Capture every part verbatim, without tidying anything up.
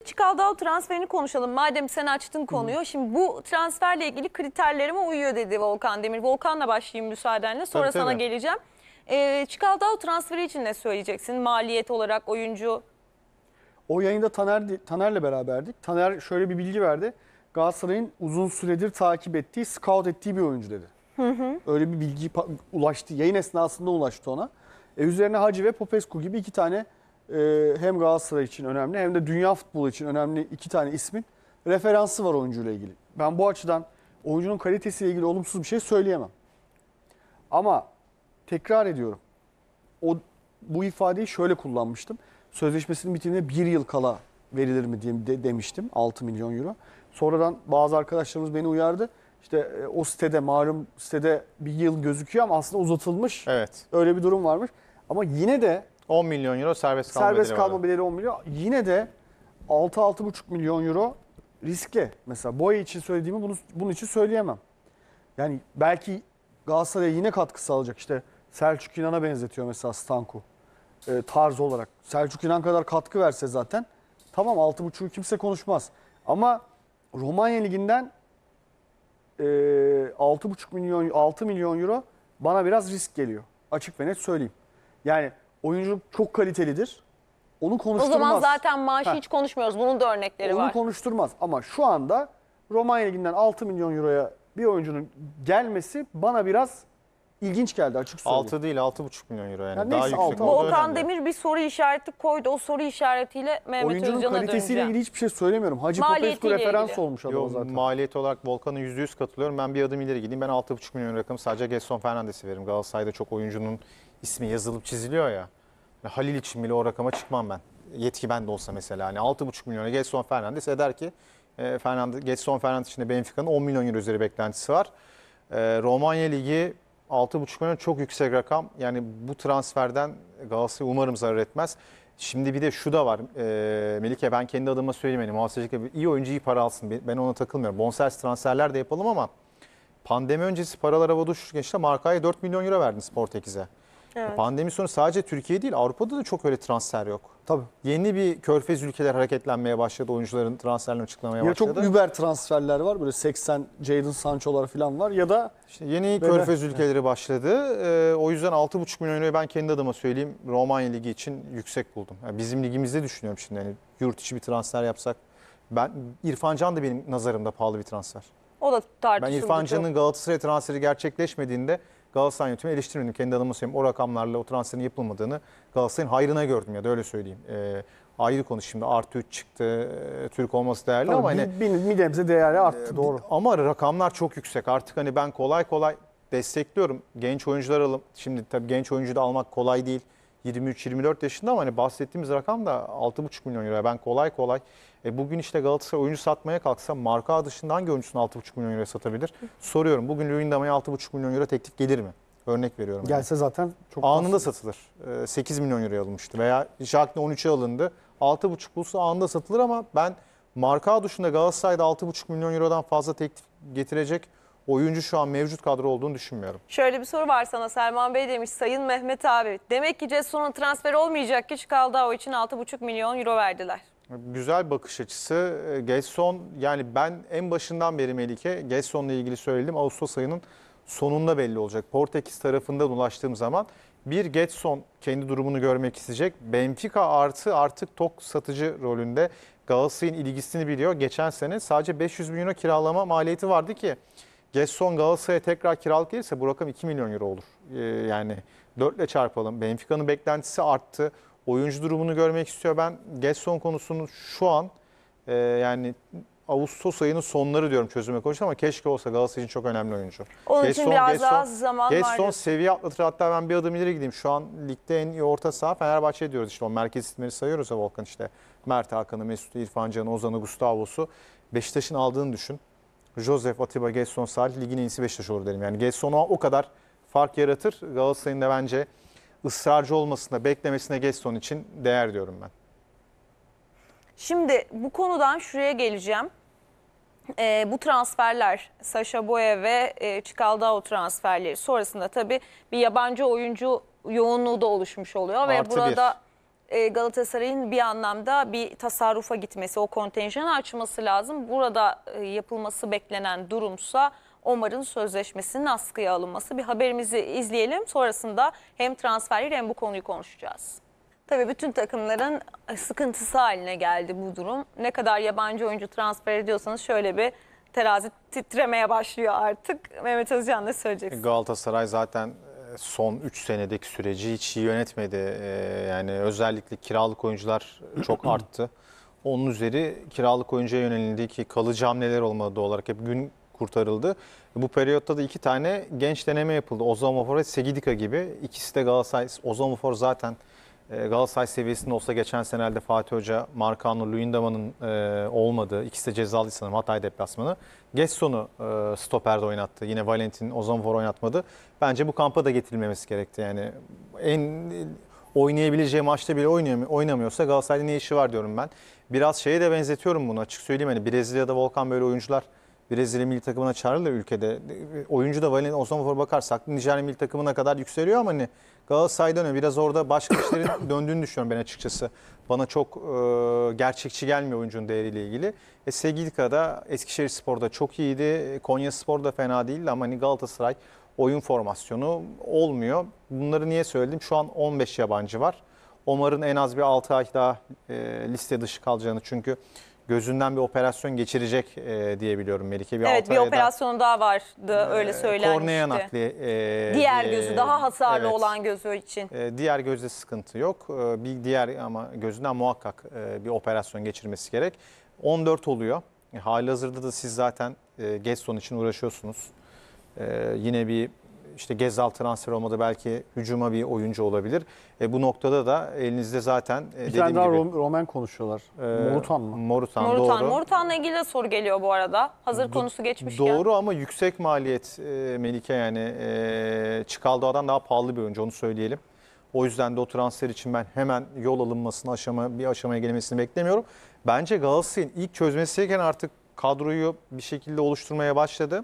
Çikaldao transferini konuşalım. Madem sen açtın konuyu. Hı. Şimdi bu transferle ilgili kriterlerime uyuyor dedi Volkan Demir. Volkan'la başlayayım müsaadenle. Sonra tabii, sana tabii. geleceğim. Ee, Çikaldao transferi için ne söyleyeceksin? Maliyet olarak oyuncu. O yayında Taner Taner'le beraberdik. Taner şöyle bir bilgi verdi. Galatasaray'ın uzun süredir takip ettiği, scout ettiği bir oyuncu dedi. Hı hı. Öyle bir bilgi ulaştı. Yayın esnasında ulaştı ona. E, üzerine Hacı ve Popescu gibi iki tane e, hem Galatasaray için önemli hem de dünya futbolu için önemli iki tane ismin referansı var oyuncuyla ilgili. Ben bu açıdan oyuncunun kalitesiyle ilgili olumsuz bir şey söyleyemem. Ama tekrar ediyorum. O bu ifadeyi şöyle kullanmıştım. Sözleşmesinin bitimine bir yıl kala verilir mi diye de, demiştim. altı milyon euro. Sonradan bazı arkadaşlarımız beni uyardı. İşte e, o sitede, malum sitede bir yıl gözüküyor ama aslında uzatılmış. Evet. Öyle bir durum varmış. Ama yine de on milyon euro serbest kalma serbest bedeli kalma var. bedeli on milyon. Yine de altı altı buçuk milyon euro riskli. Mesela Boya için söylediğimi bunu bunun için söyleyemem. Yani belki Galatasaray'a yine katkı sağlayacak. İşte Selçuk İnan'a benzetiyor mesela Stanku. E, tarz olarak. Selçuk İnan kadar katkı verse zaten tamam, altı buçuğu kimse konuşmaz. Ama Romanya Ligi'nden e, altı buçuk milyon altı milyon euro bana biraz risk geliyor. Açık ve net söyleyeyim. Yani oyuncu çok kalitelidir. Onu konuşturmaz. O zaman zaten maaşı Heh. hiç konuşmuyoruz. Bunun da örnekleri Onu var. Onu konuşturmaz. Ama şu anda Romanya Ligi'nden altı milyon euroya bir oyuncunun gelmesi bana biraz ilginç geldi, açık söyleyeyim. altı değil, altı buçuk milyon euro yani. yani daha neyse, yüksek. Volkan Demir bir soru işareti koydu. O soru işaretiyle Mehmet Oyuncunun Özcan'a kalitesiyle döneceğim. ilgili hiçbir şey söylemiyorum. Hacı Popescu referans ilgili. olmuş adama zaten. Maliyet olarak Volkan'a yüzde yüz katılıyorum. Ben bir adım ileri gideyim. Ben altı buçuk milyon rakamı sadece Gedson Fernandes'i veririm. Galatasaray'da çok oyuncunun ismi yazılıp çiziliyor ya. Halil için bile o rakama çıkmam ben. Yetki bende olsa mesela. Hani altı buçuk milyona Gedson Fernandes eder ki e, Fernandes, Gedson Fernandes için de Benfica'nın on milyon euro üzeri beklentisi var. E, Romanya Ligi altı buçuk milyon çok yüksek rakam. Yani bu transferden Galatasaray umarım zarar etmez. Şimdi bir de şu da var. E, Melike, ben kendi adıma söyleyeyim. Yani, muhasebecilik iyi oyuncu iyi para alsın. Ben ona takılmıyorum. Bonservis transferler de yapalım ama pandemi öncesi paralar havada uçuşurken işte Marka'ya dört milyon euro verdiniz Portekiz'e. Evet. Pandemi sonu sadece Türkiye değil, Avrupa'da da çok öyle transfer yok. Tabii. Yeni bir körfez ülkeler hareketlenmeye başladı. Oyuncuların transferlerini açıklamaya ya başladı. Çok über transferler var. Böyle seksen Jadon Sancho'lar falan var. Ya da işte yeni böyle körfez ülkeleri başladı. Ee, o yüzden altı buçuk milyon euroyu ben kendi adıma söyleyeyim Romanya Ligi için yüksek buldum. Yani bizim ligimizde düşünüyorum şimdi. Yani yurt içi bir transfer yapsak. Ben İrfan Can da benim nazarımda pahalı bir transfer. O da tartışıldı. Ben İrfan Can'ın Galatasaray transferi gerçekleşmediğinde Galatasaray yönetimi eleştirmedim. Kendi adıma söyleyeyim. O rakamlarla o transferin yapılmadığını Galatasaray'ın hayrına gördüm ya da öyle söyleyeyim. E, ayrı konu şimdi. Artı üç çıktı. E, Türk olması değerli tabii, ama hani bir, bir nebze değerli arttı, e, doğru. Ama rakamlar çok yüksek. Artık hani ben kolay kolay destekliyorum. Genç oyuncular alıp şimdi tabii genç oyuncu da almak kolay değil. yirmi üç yirmi dört yaşında ama hani bahsettiğimiz rakam da altı buçuk milyon euro. Ben kolay kolay e bugün işte Galatasaray oyuncu satmaya kalksa marka dışında hangi oyuncusunu altı buçuk milyon euro satabilir? Soruyorum. Bugün Luyendama'ya altı buçuk milyon euro teklif gelir mi? Örnek veriyorum. Gelse yani. Zaten çok anında satılır. sekiz milyon euroya alınmıştı veya Jalkne on üçe alındı. altı buçuk bulsa anında satılır ama ben marka dışında Galatasaray'da altı buçuk milyon eurodan fazla teklif getirecek oyuncu şu an mevcut kadro olduğunu düşünmüyorum. Şöyle bir soru var sana. Selman Bey demiş, Sayın Mehmet abi. Demek ki Getson'un transferi olmayacak ki Çikaldao için altı buçuk milyon euro verdiler. Güzel bakış açısı. Getson, yani ben en başından beri Melike Getson'la ilgili söyledim. Ağustos ayının sonunda belli olacak. Portekiz tarafından ulaştığım zaman bir Getson kendi durumunu görmek isteyecek. Benfica artı artık tok satıcı rolünde. Galatasaray'ın ilgisini biliyor. Geçen sene sadece beş yüz milyon euro kiralama maliyeti vardı ki Getson Galatasaray'a tekrar kiralık gelirse bu rakam iki milyon euro olur. Ee, yani dört ile çarpalım. Benfica'nın beklentisi arttı. Oyuncu durumunu görmek istiyor. Ben Getson konusunu şu an e, yani Ağustos ayının sonları diyorum çözüme koştu ama keşke olsa. Galatasaray için çok önemli oyuncu. Onun Getson, için biraz Getson, daha zaman var. Getson seviye atlatır. Hatta ben bir adım ileri gideyim. Şu an ligde en iyi orta saha Fenerbahçe diyoruz. İşte o merkez isimleri sayıyoruz ya Volkan, işte Mert Hakan'ı, Mesut'u, İrfan Can'ı, Ozan'ı, Gustavo'su. Beşiktaş'ın aldığını düşün. Josef, Atiba, Getson, Salih ligin en iyisi Beşiktaş olur derim. Yani Getson'a o kadar fark yaratır. Galatasaray'ın da bence ısrarcı olmasına, beklemesine Getson için değer diyorum ben. Şimdi bu konudan şuraya geleceğim. E, bu transferler, Sacha Boey ve e, Çikaldao transferleri sonrasında tabii bir yabancı oyuncu yoğunluğu da oluşmuş oluyor. Artı ve burada e, Galatasaray'ın bir anlamda bir tasarrufa gitmesi, o kontenjanı açması lazım. Burada e, yapılması beklenen durumsa Omar'ın sözleşmesinin askıya alınması. Bir haberimizi izleyelim. Sonrasında hem transferleri hem bu konuyu konuşacağız. Tabii bütün takımların sıkıntısı haline geldi bu durum. Ne kadar yabancı oyuncu transfer ediyorsanız şöyle bir terazi titremeye başlıyor artık. Mehmet Özcan ne söyleyeceksin? Galatasaray zaten son üç senedeki süreci hiç iyi yönetmedi. Yani özellikle kiralık oyuncular çok arttı. Onun üzeri kiralık oyuncuya yönelildi ki kalıcı hamleler olmadı doğal olarak hep gün kurtarıldı. Bu periyotta da iki tane genç deneme yapıldı. Ozan Mofor ve Segidika gibi. İkisi de Galatasaray. Ozan Mofor zaten Galatasaray seviyesinde olsa geçen senelde Fatih Hoca, Marcano, Luyendama'nın e, olmadığı, ikisi de cezalı sanırım Hatay deplasmanı. Gesson'u e, stoperde oynattı. Yine Valentin, Ozan Mofor oynatmadı. Bence bu kampa da getirilmemesi gerekti. Yani en oynayabileceği maçta bile oynamıyorsa Galatasaray'da ne işi var diyorum ben. Biraz şeye de benzetiyorum bunu açık söyleyeyim. Hani Brezilya'da Volkan böyle oyuncular Brezilya milli takımına çağrılır ülkede. Oyuncu da Valentin, Ozan Mofor bakarsak Nijerya milli takımına kadar yükseliyor ama hani Galatasaray'dan öyle biraz orada başka işlerin döndüğünü düşünüyorum ben açıkçası. Bana çok e, gerçekçi gelmiyor oyuncunun değeriyle ilgili. E, Segidika'da Eskişehirspor'da çok iyiydi. Konyaspor'da fena değildi ama hani Galatasaray oyun formasyonu olmuyor. Bunları niye söyledim? Şu an on beş yabancı var. Omar'ın en az bir altı ay daha e, liste dışı kalacağını çünkü gözünden bir operasyon geçirecek e, diye biliyorum Melike. Bir evet bir operasyon daha vardı öyle söylenmişti. Kornea nakli. E, diğer e, gözü daha hasarlı evet. olan gözü için. E, diğer gözde sıkıntı yok. E, bir diğer ama gözünden muhakkak e, bir operasyon geçirmesi gerek. on dört oluyor. E, halihazırda da siz zaten e, Gedson için uğraşıyorsunuz. E, yine bir işte Gezal transfer olmadı belki hücuma bir oyuncu olabilir. E, bu noktada da elinizde zaten e, Bir dediğim tane daha gibi. Rom- Roman konuşuyorlar. e, Morutan mı? Morutan, Morutan. doğru. Morutan'la ilgili de soru geliyor bu arada. Hazır konusu geçmişken. Doğru ama yüksek maliyet e, Melike yani e, Çikaldoğa'dan daha pahalı bir oyuncu onu söyleyelim. O yüzden de o transfer için ben hemen yol alınmasını aşama bir aşamaya gelmesini beklemiyorum. Bence Galatasaray'ın ilk çözmesi gereken artık kadroyu bir şekilde oluşturmaya başladı.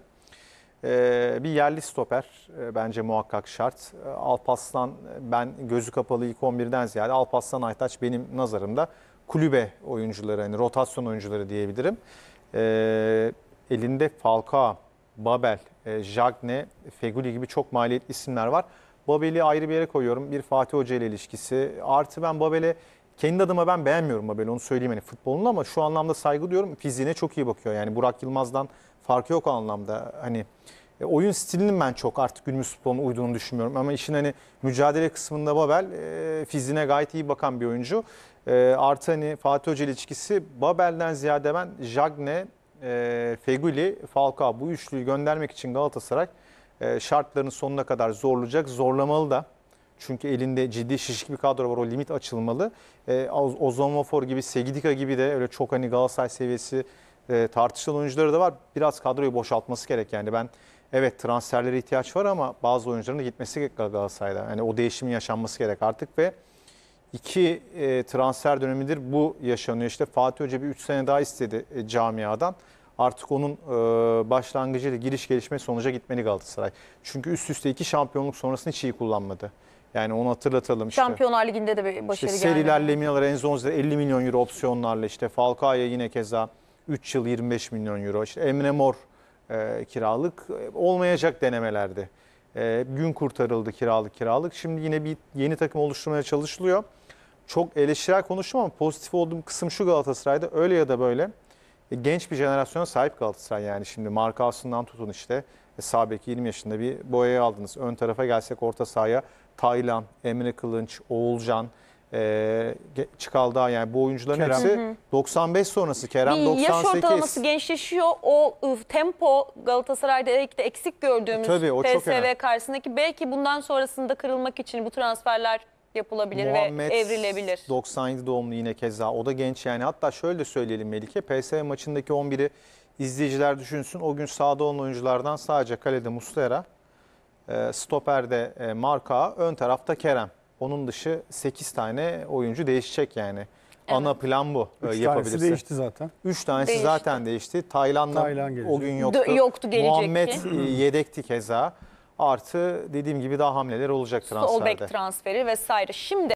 E, bir yerli stoper e, bence muhakkak şart. E, Alparslan ben gözü kapalı ilk on birden ziyade Alparslan Aytaç benim nazarımda kulübe oyuncuları hani rotasyon oyuncuları diyebilirim. E, elinde Falcao, Babel, e, Jagne, Feguli gibi çok maliyetli isimler var. Babel'i ayrı bir yere koyuyorum. Bir Fatih Hoca ile ilişkisi. Artı ben Babel'e kendi adıma ben beğenmiyorum Babel'i onu söyleyeyim hani futbolunu ama şu anlamda saygı duyuyorum. Fiziğine çok iyi bakıyor. Yani Burak Yılmaz'dan farkı yok o anlamda. Hani e, oyun stilinin ben çok artık günümüz futboluna uyduğunu düşünmüyorum. Ama işin hani mücadele kısmında Babel e, fiziğine gayet iyi bakan bir oyuncu. E, artı hani Fatih Hoca ile ilişkisi Babel'den ziyade ben Jagne, e, Feguli, Falcao bu üçlüyü göndermek için Galatasaray e, şartlarını sonuna kadar zorlayacak. Zorlamalı da. Çünkü elinde ciddi şişik bir kadro var. O limit açılmalı. E, Ozan Mofor gibi, Segidika gibi de öyle çok hani Galatasaray seviyesi e, tartışılan oyuncuları da var. Biraz kadroyu boşaltması gerek. Yani ben evet transferlere ihtiyaç var ama bazı oyuncuların da gitmesi gerek Galatasaray'da. Yani o değişimin yaşanması gerek artık ve iki e, transfer dönemidir bu yaşanıyor. İşte Fatih Hoca bir üç sene daha istedi e, camiadan. Artık onun e, başlangıcıyla giriş gelişme sonuca gitmeli Galatasaray. Çünkü üst üste iki şampiyonluk sonrasını hiç iyi kullanmadı. Yani onu hatırlatalım işte. Şampiyonlar Ligi'nde de bir başarı İşte geldi. seriler, Leminalar, Enzonzi'de elli milyon euro opsiyonlarla işte Falcao'ya yine keza üç yıl yirmi beş milyon euro. İşte Emre Mor e, kiralık e, olmayacak denemelerdi. E, gün kurtarıldı kiralık kiralık. Şimdi yine bir yeni takım oluşturmaya çalışılıyor. Çok eleştirel konuştum ama pozitif olduğum kısım şu Galatasaray'da öyle ya da böyle e, genç bir jenerasyona sahip Galatasaray yani şimdi Markao'sundan tutun işte e, sağ bek yirmi yaşında bir boyayı aldınız. Ön tarafa gelsek orta sahaya Taylan, Emre Kılınç, Oğulcan, e, Çikaldağ yani bu oyuncuların Kerem. hepsi hı hı. doksan beş sonrası Kerem bir doksan sekiz. yaş ortalaması gençleşiyor. O ıı, tempo Galatasaray'da belki eksik gördüğümüz Tabii, o çok P S V önemli. karşısındaki belki bundan sonrasında kırılmak için bu transferler yapılabilir Muhammed ve evrilebilir. doksan yedi doğumlu yine keza o da genç yani hatta şöyle de söyleyelim Melike P S V maçındaki on biri izleyiciler düşünsün o gün sahada olan oyunculardan sadece kalede Muslera, stoperde Marka, ön tarafta Kerem. Onun dışı sekiz tane oyuncu değişecek yani. Evet. Ana plan bu Üç yapabilirse. tanesi değişti zaten. Üç tanesi Değişti. zaten değişti. Taylan'la Taylan gelecek. o gün yoktu. Dö- yoktu, gelecekti. Muhammed yedekti keza. Artı dediğim gibi daha hamleler olacak transferde. Sol bek transferi vesaire. Şimdi